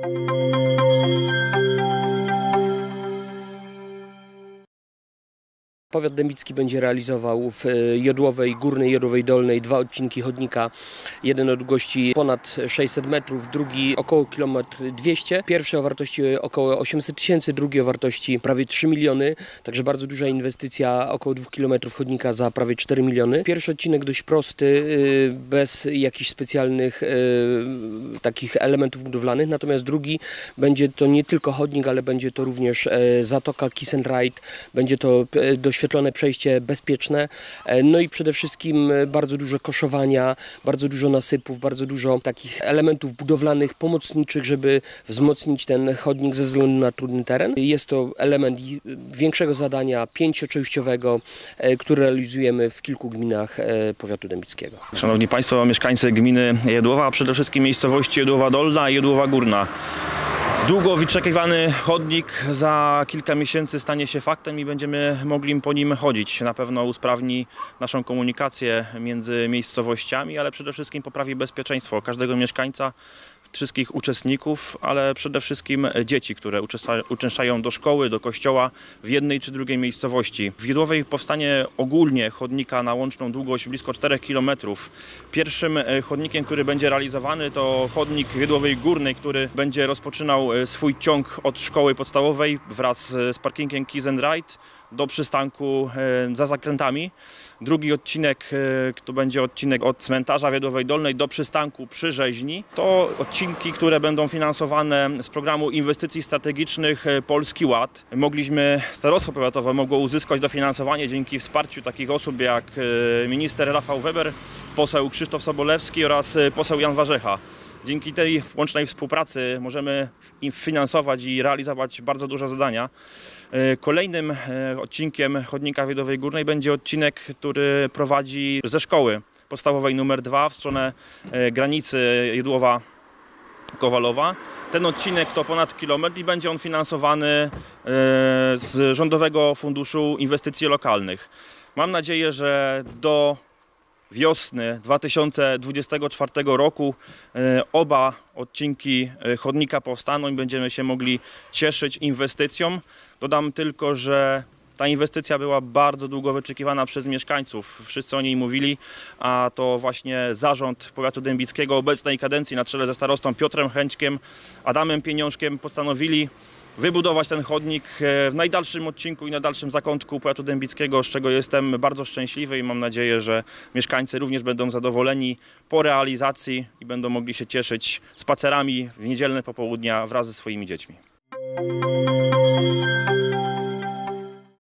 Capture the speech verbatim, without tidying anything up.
Powiat dębicki będzie realizował w Jodłowej Górnej, Jodłowej Dolnej dwa odcinki chodnika. Jeden o długości ponad sześćset metrów, drugi około kilometr dwieście. Pierwszy o wartości około osiemset tysięcy, drugi o wartości prawie trzy miliony. Także bardzo duża inwestycja, około dwóch kilometrów chodnika za prawie cztery miliony. Pierwszy odcinek dość prosty, bez jakichś specjalnych takich elementów budowlanych. Natomiast drugi będzie to nie tylko chodnik, ale będzie to również zatoka Kiss and Ride. Będzie to dość Oświetlone przejście bezpieczne, no i przede wszystkim bardzo dużo koszowania, bardzo dużo nasypów, bardzo dużo takich elementów budowlanych, pomocniczych, żeby wzmocnić ten chodnik ze względu na trudny teren. Jest to element większego zadania pięcioczęściowego, który realizujemy w kilku gminach powiatu dębickiego. Szanowni Państwo, mieszkańcy gminy Jedłowa, a przede wszystkim miejscowości Jodłowa Dolna i Jodłowa Górna. Długo wyczekiwany chodnik za kilka miesięcy stanie się faktem i będziemy mogli po nim chodzić. Na pewno usprawni naszą komunikację między miejscowościami, ale przede wszystkim poprawi bezpieczeństwo każdego mieszkańca, wszystkich uczestników, ale przede wszystkim dzieci, które uczęszczają do szkoły, do kościoła w jednej czy drugiej miejscowości. W Jedłowej powstanie ogólnie chodnika na łączną długość blisko czterech kilometrów. Pierwszym chodnikiem, który będzie realizowany, to chodnik w Jedłowej Górnej, który będzie rozpoczynał swój ciąg od szkoły podstawowej wraz z parkingiem Kiss and Ride do przystanku za zakrętami. Drugi odcinek to będzie odcinek od cmentarza w Jodłowej Dolnej do przystanku przy rzeźni. To odcinki, które będą finansowane z programu inwestycji strategicznych Polski Ład. Mogliśmy, starostwo powiatowe mogło uzyskać dofinansowanie dzięki wsparciu takich osób jak minister Rafał Weber, poseł Krzysztof Sobolewski oraz poseł Jan Warzecha. Dzięki tej łącznej współpracy możemy finansować i realizować bardzo duże zadania. Kolejnym odcinkiem chodnika w Jodłowej Górnej będzie odcinek, który prowadzi ze szkoły podstawowej numer dwa w stronę granicy Jedłowa-Kowalowa. Ten odcinek to ponad kilometr i będzie on finansowany z Rządowego Funduszu Inwestycji Lokalnych. Mam nadzieję, że do wiosny dwa tysiące dwudziestego czwartego roku oba odcinki chodnika powstaną i będziemy się mogli cieszyć inwestycją. Dodam tylko, że ta inwestycja była bardzo długo wyczekiwana przez mieszkańców. Wszyscy o niej mówili, a to właśnie zarząd powiatu dębickiego obecnej kadencji na czele ze starostą Piotrem Chęćkiem, Adamem Pieniążkiem postanowili wybudować ten chodnik w najdalszym odcinku i na dalszym zakątku powiatu dębickiego, z czego jestem bardzo szczęśliwy i mam nadzieję, że mieszkańcy również będą zadowoleni po realizacji i będą mogli się cieszyć spacerami w niedzielne popołudnia wraz ze swoimi dziećmi.